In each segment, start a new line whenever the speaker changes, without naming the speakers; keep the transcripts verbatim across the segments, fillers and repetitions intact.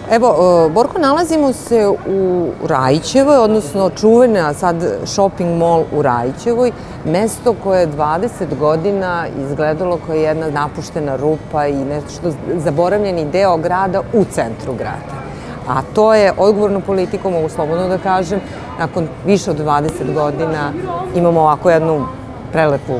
Evo, Borko, nalazimo se u Rajićevoj, odnosno čuvena sad shopping mall u Rajićevoj, mesto koje je dvadeset godina izgledalo kao jedna napuštena rupa i nešto zaboravljeni deo grada u centru grada. A to je odgovornom politikom, mogu slobodno da kažem, nakon više od dvadeset godina imamo ovako jednu prelepu.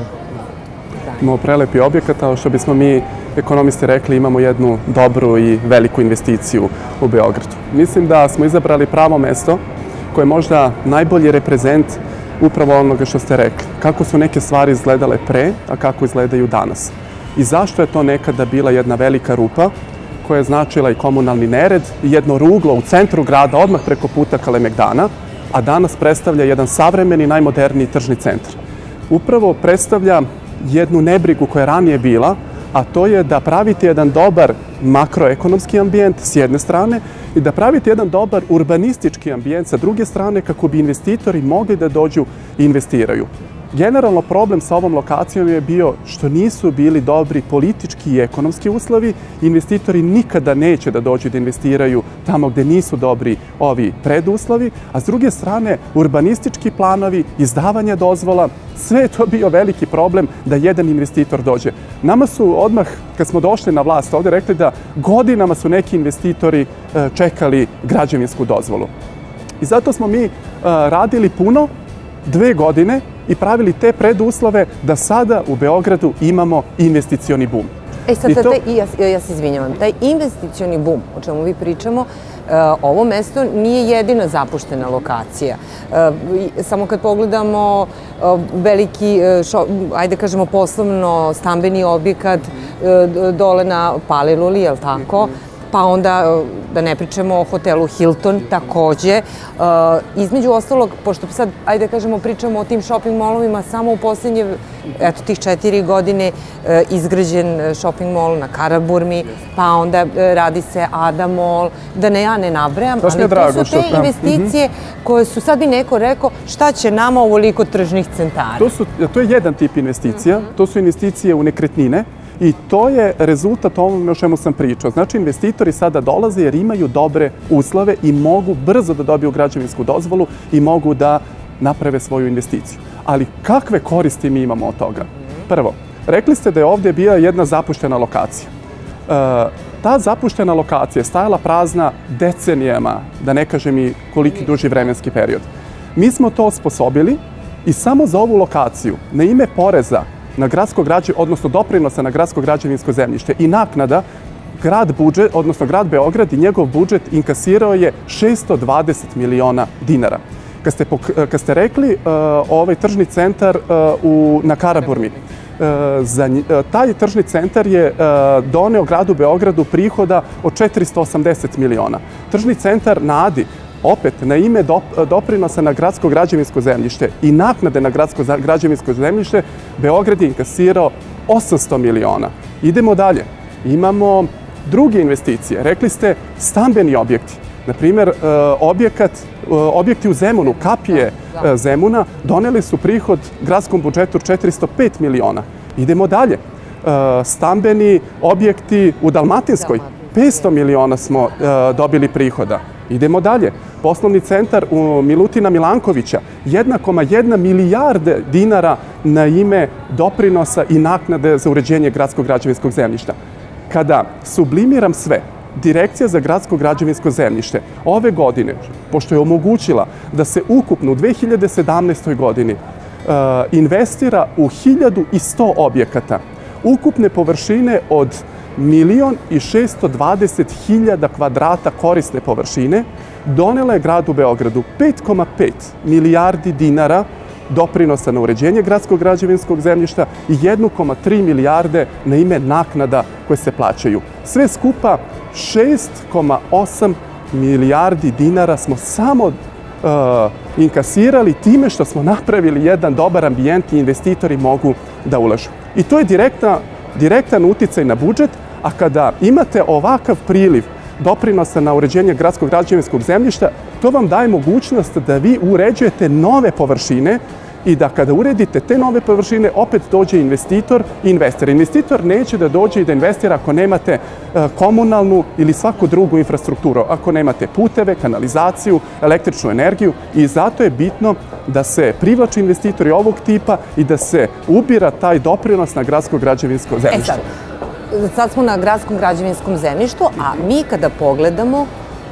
Imamo prelepi objekat, ali što bismo mi ekonomisti rekli, imamo jednu dobru i veliku investiciju u Beogradu. Mislim da smo izabrali pravo mesto koje je možda najbolji reprezent upravo onoga što ste rekli. Kako su neke stvari izgledale pre, a kako izgledaju danas. I zašto je to nekada bila jedna velika rupa koja je značila i komunalni nered i jedno ruglo u centru grada, odmah preko puta Kalemegdana, a danas predstavlja jedan savremeni, najmoderniji tržni centar. Upravo predstavlja jednu nebrigu koja je ranije bila, a to je da pravite jedan dobar makroekonomski ambijent s jedne strane i da pravite jedan dobar urbanistički ambijent sa druge strane kako bi investitori mogli da dođu i investiraju. Generalno problem sa ovom lokacijom je bio što nisu bili dobri politički i ekonomski uslovi. Investitori nikada neće da dođu da investiraju tamo gde nisu dobri ovi preduslovi, a s druge strane urbanistički planovi, izdavanje dozvola, sve je to bio veliki problem da jedan investitor dođe. Nama su odmah, kad smo došli na vlast, ovde rekli da godinama su neki investitori čekali građevinsku dozvolu. I zato smo mi radili puno, dve godine, i pravili te preduslove da sada u Beogradu imamo investicioni bum.
E sad, ja se izvinjavam, taj investicioni bum, o čemu vi pričamo, ovo mesto nije jedina zapuštena lokacija. Samo kad pogledamo veliki, ajde kažemo poslovno stambeni objekat dole na Paliluli, je li tako? Pa onda, da ne pričamo o hotelu Hilton, takođe. Između ostalog, pošto sad, ajde kažemo, pričamo o tim shopping mallovima, samo u poslednje, eto, tih četiri godine izgrađen shopping mall na Karaburmi, pa onda radi se Ada Mall, da ne ja ne nabrajam, ali to su te investicije koje su, sad bi neko rekao, šta će nama ovoliko tržnih centara?
To je jedan tip investicija, to su investicije u nekretnine. I to je rezultat ovome o čemu sam pričao. Znači, investitori sada dolaze jer imaju dobre uslove i mogu brzo da dobiju građevinsku dozvolu i mogu da naprave svoju investiciju. Ali kakve koristi mi imamo od toga? Prvo, rekli ste da je ovde bila jedna zapuštena lokacija. Ta zapuštena lokacija je stajala prazna decenijama, da ne kažem i koliki duži vremenski period. Mi smo to osposobili i samo za ovu lokaciju, na ime poreza, na gradsko građevinsko, odnosno doprinosa na gradsko građevinsko zemljište i naknada, grad budžet, odnosno grad Beograd i njegov budžet inkasirao je šesto dvadeset miliona dinara. Kad ste rekli ovaj tržni centar na Karaburmi, taj tržni centar je doneo gradu Beogradu prihoda od četiristo osamdeset miliona. Tržni centar na Adi, opet, na ime doprinosa na gradsko građevinsko zemljište i naknade na gradsko građevinsko zemljište, Beograd je inkasirao osamsto miliona. Idemo dalje. Imamo druge investicije. Rekli ste stambeni objekti. Naprimjer, objekti u Zemunu, kapije Zemuna, doneli su prihod gradskom budžetu četiristo pet miliona. Idemo dalje. Stambeni objekti u Dalmatinskoj, petsto miliona smo dobili prihoda. Idemo dalje. Poslovni centar u Milutina Milankovića, jedna zarez jedna milijarde dinara na ime doprinosa i naknade za uređenje gradskog građevinskog zemljišta. Kada sublimiram sve, Direkcija za gradsko građevinsko zemljište ove godine, pošto je omogućila da se ukupno u dve hiljade sedamnaestoj godini investira u hiljadu i sto objekata, ukupne površine od milion i šesto dvadeset hiljada kvadrata korisne površine, donela je gradu Beogradu pet zarez pet milijardi dinara doprinosa na uređenje gradskog građevinskog zemljišta i jedna zarez tri milijarde na ime naknada koje se plaćaju. Sve skupa šest zarez osam milijardi dinara smo samo inkasirali time što smo napravili jedan dobar ambijent i investitori mogu da ulažu. I to je direktan uticaj na budžet, a kada imate ovakav priliv doprinosa na uređenje gradskog građevinskog zemljišta, to vam daje mogućnost da vi uređujete nove površine i da kada uredite te nove površine, opet dođe investitor i investor. Investitor neće da dođe i da investira ako nemate komunalnu ili svaku drugu infrastrukturu, ako nemate puteve, kanalizaciju, električnu energiju, i zato je bitno da se privlači investitori ovog tipa i da se ubira taj doprinos na gradsko građevinsko zemljište.
E sad, sad smo na gradskom građevinskom zemljištu, a mi kada pogledamo,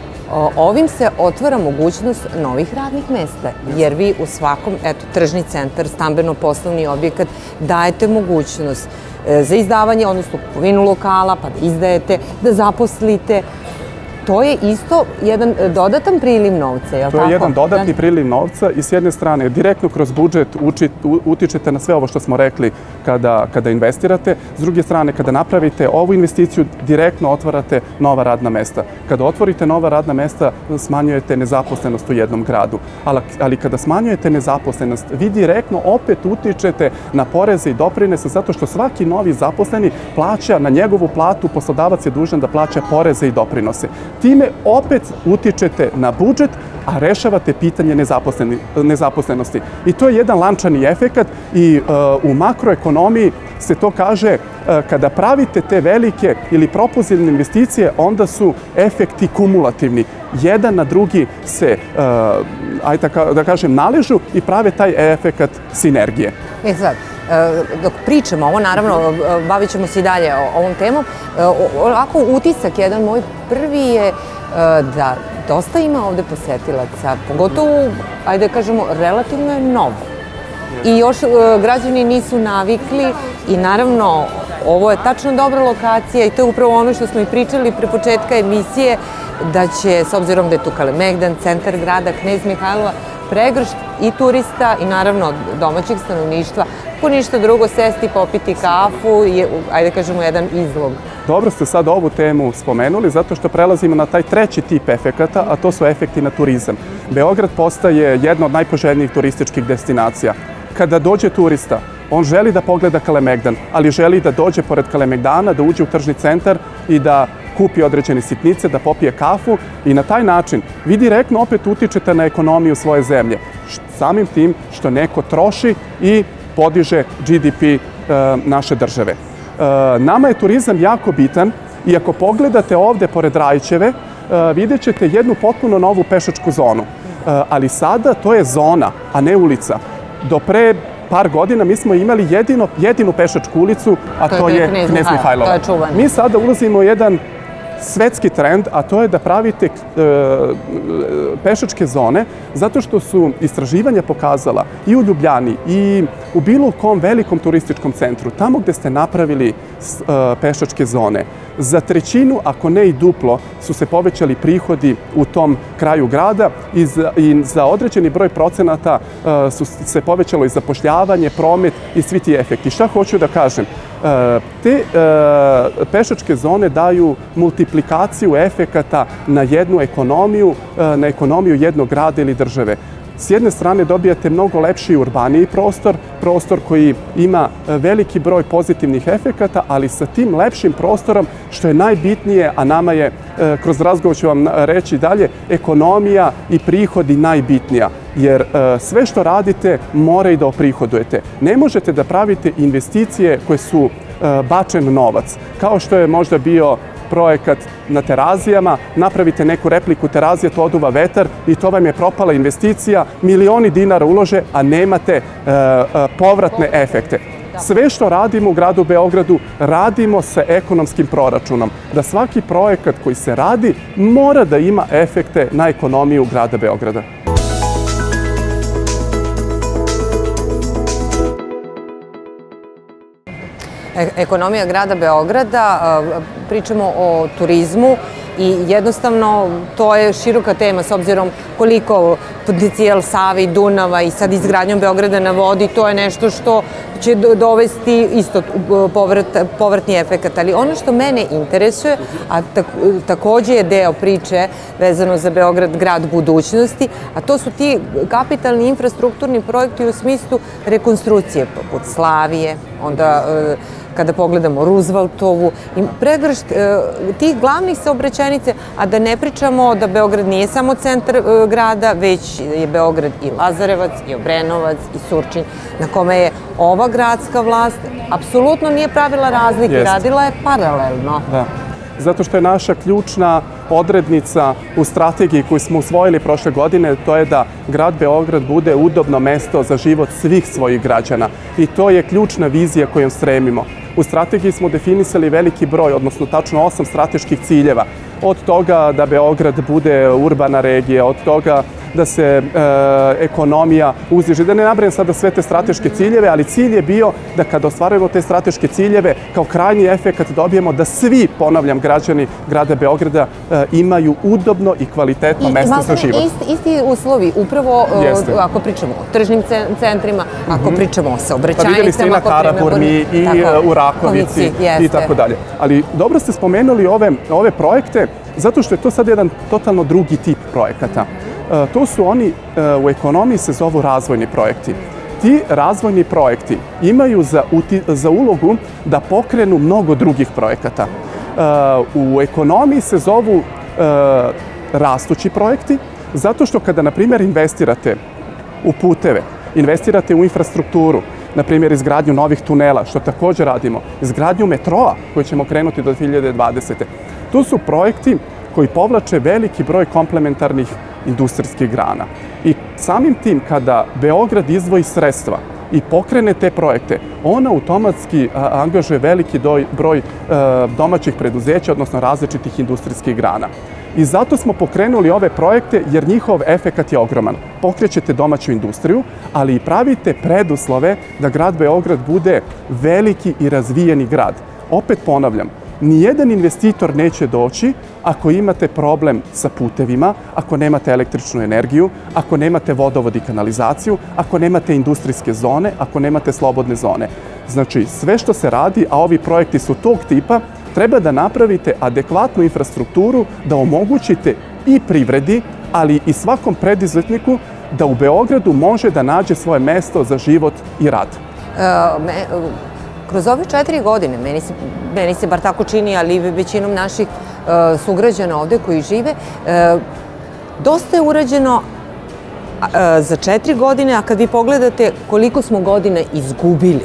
ovim se otvara mogućnost novih radnih mesta, jer vi u svakom, eto, tržni centar, stambeno-poslovni objekat, dajete mogućnost za izdavanje, odnosno kupovinu lokala, pa da izdajete, da zaposlite. To je isto jedan dodatan priliv novca, je li tako?
To je jedan dodatni priliv novca i s jedne strane direktno kroz budžet utičete na sve ovo što smo rekli kada investirate. S druge strane, kada napravite ovu investiciju, direktno otvarate nova radna mesta. Kada otvorite nova radna mesta, smanjujete nezaposlenost u jednom gradu. Ali kada smanjujete nezaposlenost, vi direktno opet utičete na poreze i doprinose, zato što svaki novi zaposleni plaća na njegovu platu, poslodavac je dužan da plaća poreze i doprinose. Time opet utičete na budžet, a rešavate pitanje nezaposlenosti. I to je jedan lančani efekat i u makroekonomiji se to kaže, kada pravite te velike ili propulzivne investicije, onda su efekti kumulativni. Jedan na drugi se, ajde da kažem, naležu i prave taj efekat sinergije.
E sad, dok pričamo ovo, naravno, bavit ćemo se i dalje ovom temom, ovako utisak jedan moj prvi je da dosta ima ovde posetilaca, pogotovo, ajde da kažemo, relativno je novo. I još građani nisu navikli i naravno ovo je tačno dobra lokacija i to je upravo ono što smo i pričali pre početka emisije, da će, s obzirom da je tu Kalemegdan, centar grada, Knez Mihajlova, pregršt i turista i naravno domaćeg stanovništva, po ništa drugo sesti, popiti kafu i, ajde kažemo, jedan izlog.
Dobro ste sad ovu temu spomenuli, zato što prelazimo na taj treći tip efekata, a to su efekti na turizam. Beograd postaje jedna od najpoželjnijih turističkih destinacija. Kada dođe turista, on želi da pogleda Kalemegdan, ali želi da dođe pored Kalemegdana, da uđe u tržni centar i da kupi određene sitnice, da popije kafu i na taj način vi direktno opet utičete na ekonomiju svoje zemlje. Samim tim što neko troši i podiže G D P naše države. Nama je turizam jako bitan i ako pogledate ovde pored Rajčeve, vidjet ćete jednu potpuno novu pešačku zonu. Ali sada to je zona, a ne ulica. Do pre par godina mi smo imali jedinu pešačku ulicu, a to je Knez Mihajlova. Mi sada ulazimo u jedan svetski trend, a to je da pravite pešačke zone, zato što su istraživanja pokazala i u Ljubljani i u bilo kom velikom turističkom centru, tamo gde ste napravili pešačke zone, za trećinu, ako ne i duplo, su se povećali prihodi u tom kraju grada i za određeni broj procenata su se povećalo i zapošljavanje, promet i svi ti efekti. Šta hoću da kažem? Te pešačke zone daju multiplikaciju efekata na jednu ekonomiju, na ekonomiju jednog grada ili države. S jedne strane dobijate mnogo lepši urbaniji prostor, prostor koji ima veliki broj pozitivnih efekata, ali sa tim lepšim prostorom, što je najbitnije, a nama je, kroz razgovor ću vam reći dalje, ekonomija i prihodi najbitnija. Jer sve što radite mora i da oprihodujete. Ne možete da pravite investicije koje su bačen novac, kao što je možda bio projekat na Terazijama, napravite neku repliku Terazije, to oduva vetar i to vam je propala investicija, milioni dinara ulože, a nemate povratne efekte. Sve što radimo u gradu Beogradu, radimo sa ekonomskim proračunom. Da svaki projekat koji se radi mora da ima efekte na ekonomiju grada Beograda.
Ekonomija grada Beograda, pričamo o turizmu i jednostavno to je široka tema s obzirom koliko potencijal Save i Dunava i sad izgradnjom Beograda na vodi, to je nešto što će dovesti isto povratni efekat. Ali ono što mene interesuje, a takođe je deo priče vezano za Beograd, grad budućnosti, a to su ti kapitalni infrastrukturni projekti u smislu rekonstrukcije, poput Slavije, onda kada pogledamo Rooseveltovu, i pregršt tih glavnih saobraćajnice, a da ne pričamo da Beograd nije samo centar grada, već je Beograd i Lazarevac, i Obrenovac, i Surčin, na kome je ova gradska vlast apsolutno nije pravila razlike, radila je paralelno.
Da. Zato što je naša ključna odrednica u strategiji koju smo usvojili prošle godine, to je da grad Beograd bude udobno mesto za život svih svojih građana. I to je ključna vizija kojom stremimo. U strategiji smo definisali veliki broj, odnosno tačno osam strateških ciljeva. Od toga da Beograd bude urbana regija, od toga da se e, ekonomija uzdiže. Da ne nabrajam sada sve te strateške ciljeve, ali cilj je bio da kada ostvarujemo te strateške ciljeve, kao krajnji efekt dobijemo da svi, ponavljam, građani grada Beograda e, imaju udobno i kvalitetno mesto za život.
Isti, isti uslovi, upravo Jeste. ako pričamo o tržnim centrima, ako pričamo o saobraćajnicama.
Pa vidjeli ste i na Karaburmi i tako, u Rakovici i tako dalje. Ali dobro ste spomenuli ove, ove projekte, zato što je to sad jedan totalno drugi tip projekata. To su oni, u ekonomiji se zovu razvojni projekti. Ti razvojni projekti imaju za, za ulogu da pokrenu mnogo drugih projekata. U ekonomiji se zovu rastući projekti, zato što kada, na primjer, investirate u puteve, investirate u infrastrukturu, na primjer, izgradnju novih tunela, što također radimo, izgradnju metroa, koji ćemo krenuti do dve hiljade dvadesete. To su projekti koji povlače veliki broj komplementarnih industrijskih grana. I samim tim, kada Beograd izdvoji sredstva i pokrene te projekte, on automatski angažuje veliki broj domaćih preduzeća, odnosno različitih industrijskih grana. I zato smo pokrenuli ove projekte, jer njihov efekat je ogroman. Pokrećete domaću industriju, ali i pravite preduslove da grad Beograd bude veliki i razvijeni grad. Opet ponavljam, nijedan investitor neće doći ako imate problem sa putevima, ako nemate električnu energiju, ako nemate vodovod i kanalizaciju, ako nemate industrijske zone, ako nemate slobodne zone. Znači, sve što se radi, a ovi projekti su tog tipa, treba da napravite adekvatnu infrastrukturu, da omogućite i privredi, ali i svakom preduzetniku da u Beogradu može da nađe svoje mesto za život i rad.
Kroz ove četiri godine, meni se, meni se bar tako čini, ali i većinom naših sugrađana ovde koji žive, dosta je urađeno za četiri godine, a kad vi pogledate koliko smo godina izgubili,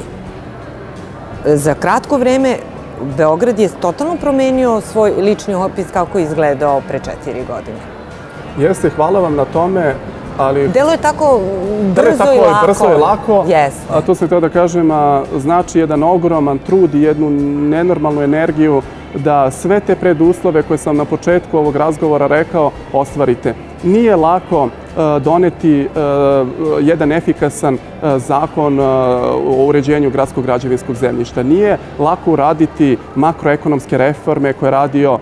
za kratko vreme Beograd je totalno promenio svoj lični opis kako je izgledao pre četiri godine.
Jeste, hvala vam na tome.
Delo je tako brzo i lako.
Brzo i lako, a to se to da kažem, znači jedan ogroman trud i jednu nenormalnu energiju da sve te preduslove koje sam na početku ovog razgovora rekao ostvarite. Nije lako doneti jedan efikasan zakon o uređenju gradskog građevinskog zemljišta. Nije lako uraditi makroekonomske reforme koje je radio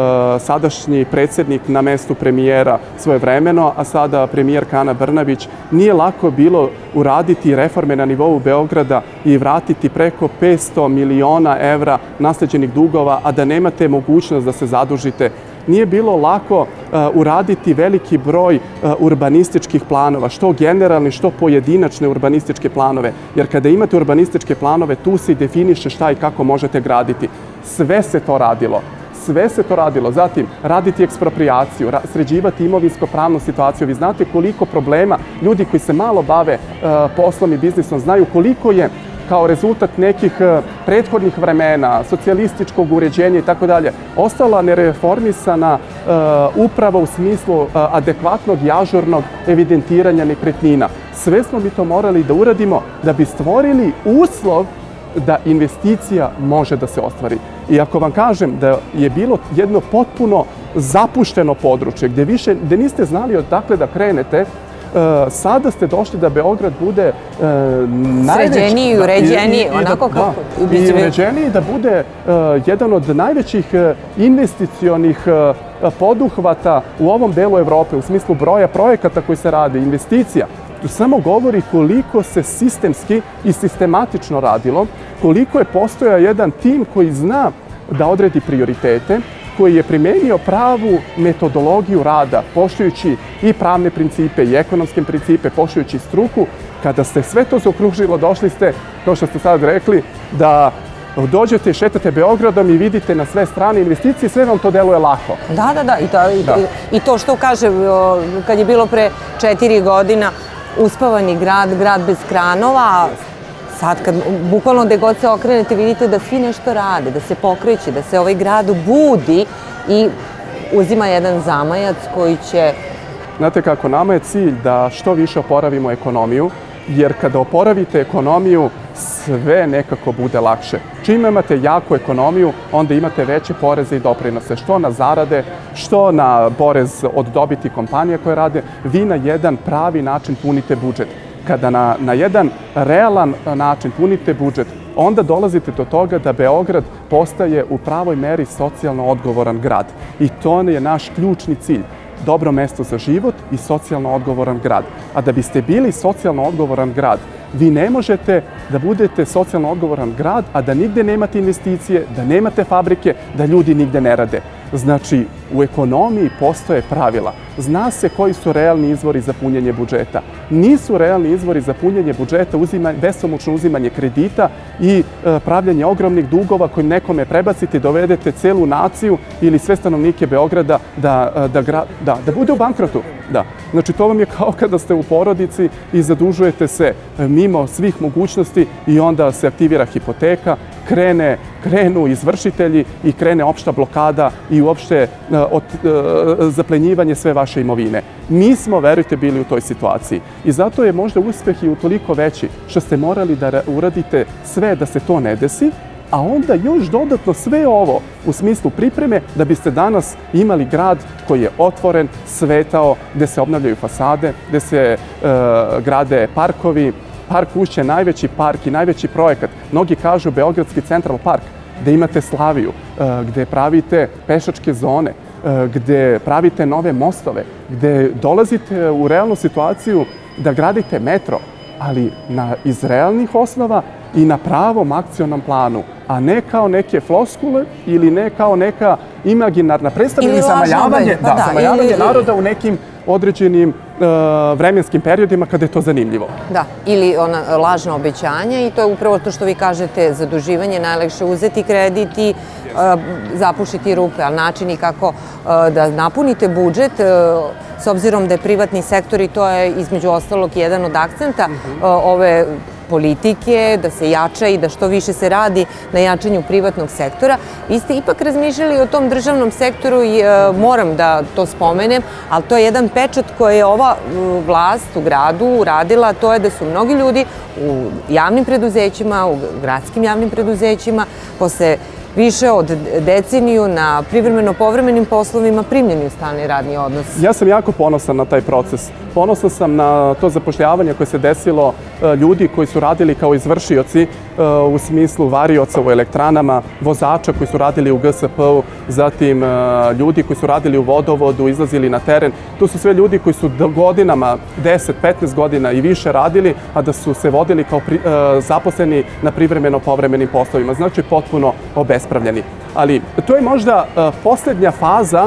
sadašnji predsjednik na mestu premijera svojevremeno, a sada premijerka Ana Brnabić. Nije lako bilo uraditi reforme na nivou Beograda i vratiti preko petsto miliona evra nasleđenih dugova, a da nemate mogućnost da se zadužite. Nije bilo lako uraditi veliki broj urbanističkih planova, što generalni, što pojedinačne urbanističke planove. Jer kada imate urbanističke planove, tu se definiše šta i kako možete graditi. Sve se to radilo. Sve se to radilo. Zatim, raditi eksproprijaciju, sređivati imovinsko-pravnu situaciju. Vi znate koliko problema ljudi koji se malo bave poslom i biznisom znaju koliko je kao rezultat nekih prethodnih vremena, socijalističkog uređenja i tako dalje, ostala nereformisana uprava u smislu adekvatnog i ažurnog evidentiranja nekretnina. Sve smo mi to morali da uradimo da bi stvorili uslov da investicija može da se ostvari. I ako vam kažem da je bilo jedno potpuno zapušteno područje, gde više, gde niste znali odakle da krenete, sada ste došli da Beograd bude najveći...
Sređeniji i uređeniji, onako kako...
I uređeniji da bude jedan od najvećih investicionih poduhvata u ovom delu Evrope, u smislu broja projekata koji se rade, investicija. To samo govori koliko se sistemski i sistematično radilo, koliko je postojao jedan tim koji zna da odredi prioritete, koji je primenio pravu metodologiju rada, poštujući i pravne principe i ekonomske principe, poštujući struku. Kada ste sve to zaokružilo, došli ste, kao što ste sad rekli, da dođete i šetate Beogradom i vidite na sve strane investicije, sve vam to deluje lako.
Da, da, da. I to, i, da. I to što kaže, kad je bilo pre četiri godina, uspavani grad, grad bez kranova, sad kad bukvalno gde god se okrenete vidite da svi nešto rade, da se pokreće, da se ovaj grad budi i uzima jedan zamajac koji će...
Znate kako, nama je cilj da što više oporavimo ekonomiju, jer kada oporavite ekonomiju, sve nekako bude lakše. Čim imate jaku ekonomiju, onda imate veće poreze i doprinose, što na zarade, što na porez od dobiti kompanija koje rade, vi na jedan pravi način punite budžet. Kada na, na jedan realan način punite budžet, onda dolazite do toga da Beograd postaje u pravoj meri socijalno odgovoran grad. I to je naš ključni cilj. Dobro mesto za život i socijalno odgovoran grad. A da biste bili socijalno odgovoran grad, vi ne možete da budete socijalno odgovoran grad, a da nigde nemate investicije, da nemate fabrike, da ljudi nigde ne rade. Znači, u ekonomiji postoje pravila. Zna se koji su realni izvori za punjenje budžeta. Nisu realni izvori za punjenje budžeta uzima, besomučno uzimanje kredita i e, pravljanje ogromnih dugova kojim nekome prebacite, dovedete celu naciju ili sve stanovnike Beograda da, da, da, da, da bude u bankrotu. Da. Znači, to vam je kao kada ste u porodici i zadužujete se mimo svih mogućnosti i onda se aktivira hipoteka, krene, krenu izvršitelji i krene opšta blokada i uopšte uh, od, uh, zaplenjivanje sve vaše imovine. Mi smo, verujte, bili u toj situaciji. I zato je možda uspeh i utoliko veći što ste morali da uradite sve da se to ne desi, a onda još dodatno sve ovo u smislu pripreme da biste danas imali grad koji je otvoren, svetao, gde se obnavljaju fasade, gde se uh, grade parkovi. Park Ušće je najveći park i najveći projekat. Mnogi kažu Beogradski Central Park, gde imate Slaviju, gde pravite pešačke zone, gde pravite nove mostove, gde dolazite u realnu situaciju da gradite metro, ali na, iz realnih osnova i na pravom akcionom planu, a ne kao neke floskule ili ne kao neka imaginarna predstava ili zamajavanje,
pa
da,
da,
zamajavanje
ili,
naroda u nekim određenim uh, vremenskim periodima kada je to zanimljivo.
Da, ili ona lažna obećanja i to je upravo to što vi kažete, zaduživanje, najlakše uzeti kredit i uh, zapušiti rupe, ali načini kako uh, da napunite budžet, uh, s obzirom da je privatni sektor i to je između ostalog jedan od akcenta uh, ove politike, da se jača i da što više se radi na jačanju privatnog sektora. Vi ste ipak razmišljali o tom državnom sektoru i e, moram da to spomenem, ali to je jedan pečat koji je ova vlast u gradu uradila, to je da su mnogi ljudi u javnim preduzećima, u gradskim javnim preduzećima, posle više od deceniju na privremeno-povremenim poslovima primljeni u stalni radni odnos.
Ja sam jako ponosan na taj proces. Ponosan sam na to zapošljavanje koje se desilo ljudi koji su radili kao izvršioci u smislu varioca u elektranama, vozača koji su radili u G S P-u, zatim ljudi koji su radili u vodovodu, izlazili na teren. To su sve ljudi koji su godinama, deset petnaest godina i više radili, a da su se vodili kao pri, zaposleni na privremeno-povremenim poslovima. Znači, potpuno obespravljeni. Ali to je možda posljednja faza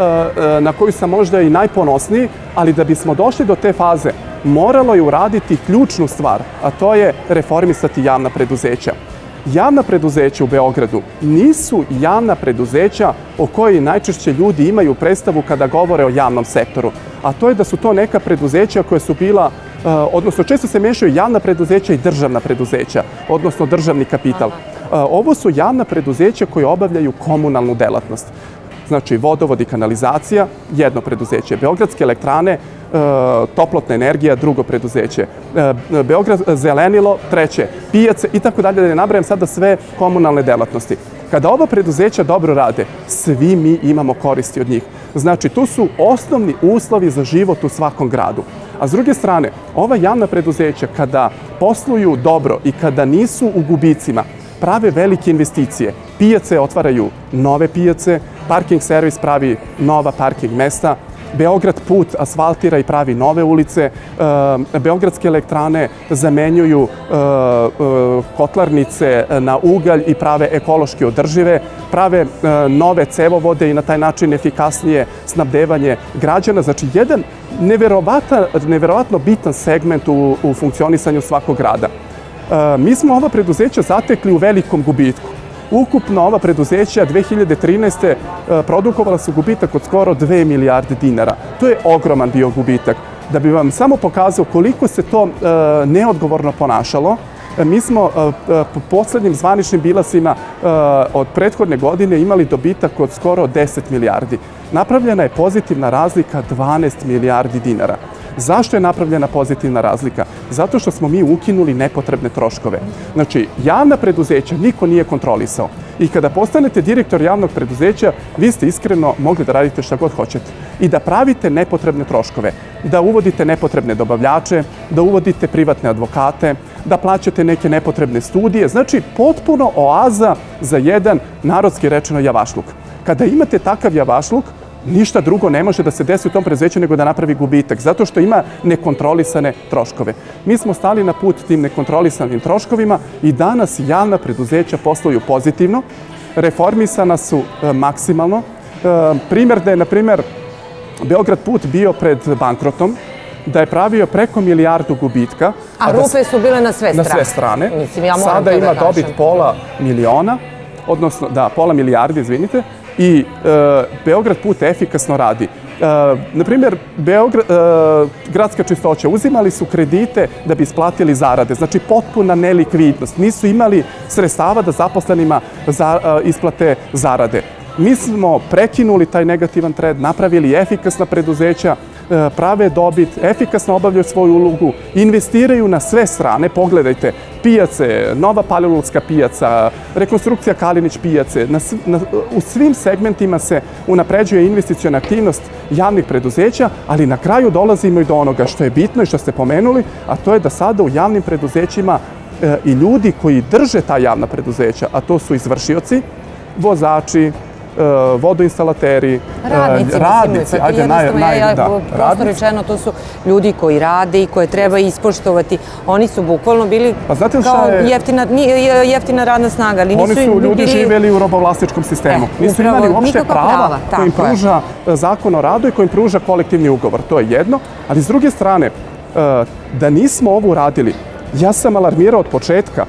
na koju sam možda i najponosniji, ali da bismo došli do te faze, moralo je uraditi ključnu stvar, a to je reformisati javna preduzeća. Javna preduzeća u Beogradu nisu javna preduzeća o kojoj najčešće ljudi imaju predstavu kada govore o javnom sektoru, a to je da su to neka preduzeća koja su bila, odnosno često se mešaju javna preduzeća i državna preduzeća, odnosno državni kapital. Ovo su javna preduzeća koje obavljaju komunalnu delatnost. Znači, vodovod i kanalizacija, jedno preduzeće. Beogradske elektrane, toplotna energija, drugo preduzeće. Beograd zelenilo, treće. Pijace i tako dalje, da ne nabrajam sada sve komunalne delatnosti. Kada ova preduzeća dobro rade, svi mi imamo koristi od njih. Znači, tu su osnovni uslovi za život u svakom gradu. A s druge strane, ova javna preduzeća kada posluju dobro i kada nisu u gubicima, prave velike investicije. Pijace otvaraju nove pijace, parking servis pravi nova parking mesta, Beograd put asfaltira i pravi nove ulice, Beogradske elektrane zamenjuju kotlarnice na ugalj i prave ekološki održive, prave nove cevovode i na taj način efikasnije snabdevanje građana. Znači, jedan neverovatno bitan segment u, u funkcionisanju svakog grada. Mi smo ova preduzeća zatekli u velikom gubitku. Ukupno ova preduzeća dve hiljade trinaeste. produkovala su gubitak od skoro dve milijarde dinara. To je ogroman bio gubitak. Da bi vam samo pokazao koliko se to neodgovorno ponašalo, mi smo po poslednjim zvaničnim bilansima od prethodne godine imali dobitak od skoro deset milijardi. Napravljena je pozitivna razlika dvanaest milijardi dinara. Zašto je napravljena pozitivna razlika? Zato što smo mi ukinuli nepotrebne troškove. Znači, javna preduzeća niko nije kontrolisao. I kada postanete direktor javnog preduzeća, vi ste iskreno mogli da radite šta god hoćete. I da pravite nepotrebne troškove. Da uvodite nepotrebne dobavljače, da uvodite privatne advokate, da plaćate neke nepotrebne studije. Znači, potpuno oaza za jedan, narodski rečeno, javašluk. Kada imate takav javašluk, ništa drugo ne može da se desi u tom preduzeću nego da napravi gubitak, zato što ima nekontrolisane troškove. Mi smo stali na put tim nekontrolisanim troškovima i danas javna preduzeća posluju pozitivno, reformisana su maksimalno. Primjer da je, na primjer, Beograd put bio pred bankrotom, da je pravio preko milijardu gubitka.
A rupe su bile na sve strane.
Na sve strane. Sada ima dobit pola miliona, odnosno, da, pola milijardi, izvinite, i Beograd put efikasno radi. Naprimjer, gradska čistoća, uzimali su kredite da bi isplatili zarade, znači potpuna nelikvidnost. Nisu imali sredstava da zaposlenima isplate zarade. Mi smo prekinuli taj negativan trend, napravili efikasna preduzeća, prave dobit, efikasno obavljaju svoju ulogu, investiraju na sve strane. Pogledajte, pijace, Nova Palilulska pijaca, rekonstrukcija Kalinić pijace. U svim segmentima se unapređuje investiciona aktivnost javnih preduzeća, ali na kraju dolazimo i do onoga što je bitno i što ste pomenuli, a to je da sada u javnim preduzećima i ljudi koji drže ta javna preduzeća, a to su izvršioci, vozači, vodoinstalateri, radnici, ajde naj, naj, da,
prosto rečeno, to su ljudi koji rade i koje treba ispoštovati. Oni su bukvalno bili kao jeftina radna snaga.
Oni su ljudi živjeli u robovlasničkom sistemu. Nisu imali uopšte prava koje im pruža zakon o radu i koje im pruža kolektivni ugovor. To je jedno. Ali s druge strane, da nismo ovo uradili, ja sam alarmirao od početka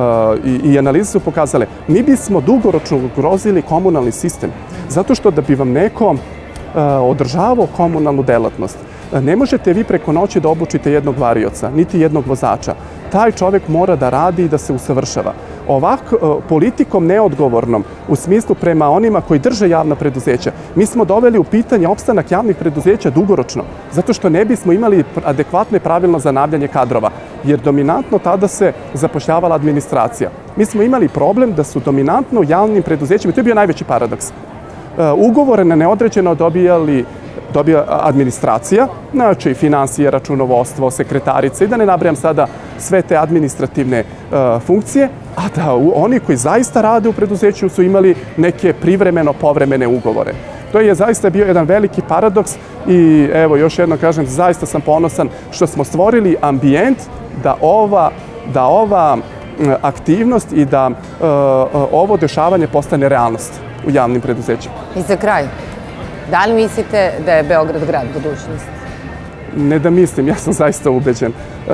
i analize su pokazale, mi bismo dugoročno ugrozili komunalni sistem. Zato što da bi vam neko održavao komunalnu delatnost, ne možete vi preko noći da obučite jednog varioca, niti jednog vozača. Taj čovjek mora da radi i da se usavršava. Ovako, politikom neodgovornom, u smislu prema onima koji drže javna preduzeća, mi smo doveli u pitanje opstanak javnih preduzeća dugoročno, zato što ne bismo imali adekvatno i pravilno zanavljanje kadrova, jer dominantno tada se zapošljavala administracija. Mi smo imali problem da su dominantno u javnim preduzećima, i to je bio najveći paradoks, ugovore na neodređeno dobijali dobija administracija, znači finansije, računovodstvo, sekretarice i da ne nabrajam sada sve te administrativne funkcije, a da oni koji zaista rade u preduzeću su imali neke privremeno povremene ugovore. To je zaista bio jedan veliki paradoks i evo još jedno kažem, zaista sam ponosan što smo stvorili ambijent da ova, da ova aktivnost i da ovo dešavanje postane realnost u javnim preduzećima.
I za kraj, da li mislite da je Beograd grad budućnosti?
Ne da mislim, ja sam zaista ubeđen.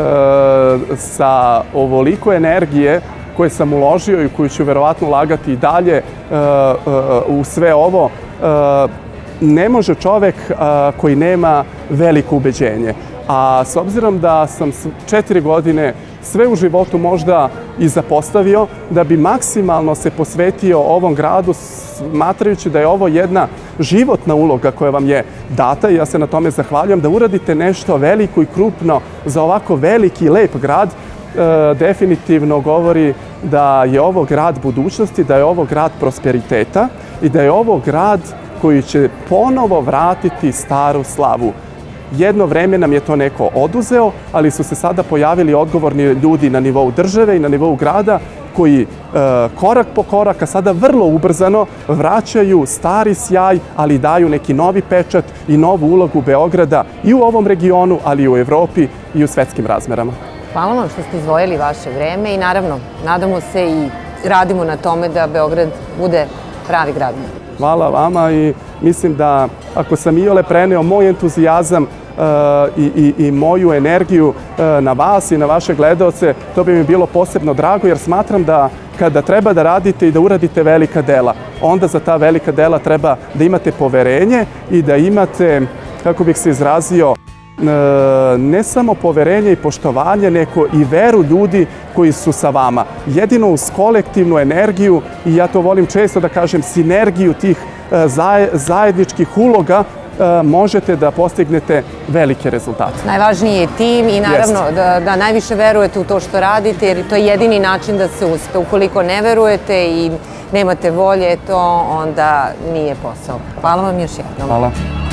Sa ovoliko energije koje sam uložio i koju ću verovatno ulagati i dalje u sve ovo, ne može čovek koji nema veliko ubeđenje. A s obzirom da sam četiri godine sve u životu možda i zapostavio, da bi maksimalno se posvetio ovom gradu, smatrajući da je ovo jedna životna uloga koja vam je data i ja se na tome zahvaljujem, da uradite nešto veliko i krupno za ovako veliki i lep grad, definitivno govori da je ovo grad budućnosti, da je ovo grad prosperiteta i da je ovo grad koji će ponovo vratiti staru slavu. Jedno vreme nam je to neko oduzeo, ali su se sada pojavili odgovorni ljudi na nivou države i na nivou grada koji korak po korak, a sada vrlo ubrzano vraćaju stari sjaj, ali daju neki novi pečat i novu ulogu Beograda i u ovom regionu, ali i u Evropi i u svetskim razmerama.
Hvala vam što ste izdvojili vaše vreme i naravno, nadamo se i radimo na tome da Beograd bude pravi grad.
Hvala vama i mislim da ako sam iole preneo moj entuzijazam i moju energiju na vas i na vaše gledaoce, to bi mi bilo posebno drago jer smatram da kada treba da radite i da uradite velika dela, onda za ta velika dela treba da imate poverenje i da imate, kako bih se izrazio, ne samo poverenje i poštovanje, nego i veru ljudi koji su sa vama. Jedino uz kolektivnu energiju, i ja to volim često da kažem, sinergiju tih zajedničkih uloga, možete da postignete velike rezultate.
Najvažniji je tim i naravno da najviše verujete u to što radite, jer to je jedini način da se uspe. Ukoliko ne verujete i nemate volje, to onda nije posao. Hvala vam još jednom.
Hvala.